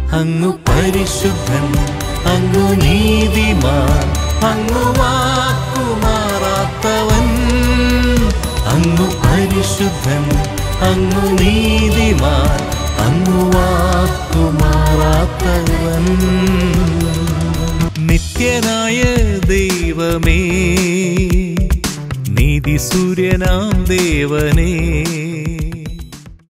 അങ്ങു പരിശുദ്ധൻ, അങ്ങു നീതിമാൻ, അങ്ങു വാക്കുമാറാത്തവൻ. അങ്ങു പരിശുദ്ധൻ, അങ്ങു നീതിമാൻ, അങ്ങു വാക്കുമാറാത്തവൻ. നിത്യനായ ദൈവമേ, നീതി സൂര്യനാം ദേവനേ,